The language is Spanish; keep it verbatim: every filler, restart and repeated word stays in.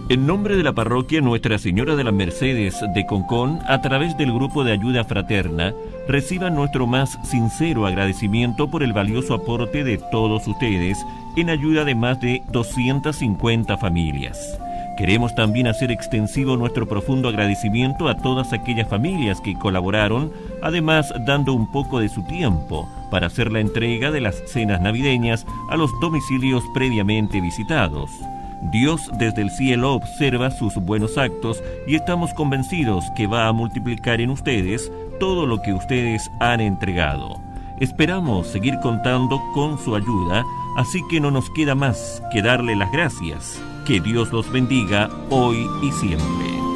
En nombre de la parroquia Nuestra Señora de las Mercedes de Concón, a través del grupo de ayuda fraterna, reciban nuestro más sincero agradecimiento por el valioso aporte de todos ustedes en ayuda de más de doscientas cincuenta familias. Queremos también hacer extensivo nuestro profundo agradecimiento a todas aquellas familias que colaboraron, además dando un poco de su tiempo para hacer la entrega de las cenas navideñas a los domicilios previamente visitados. Dios desde el cielo observa sus buenos actos y estamos convencidos que va a multiplicar en ustedes todo lo que ustedes han entregado. Esperamos seguir contando con su ayuda, así que no nos queda más que darle las gracias. Que Dios los bendiga hoy y siempre.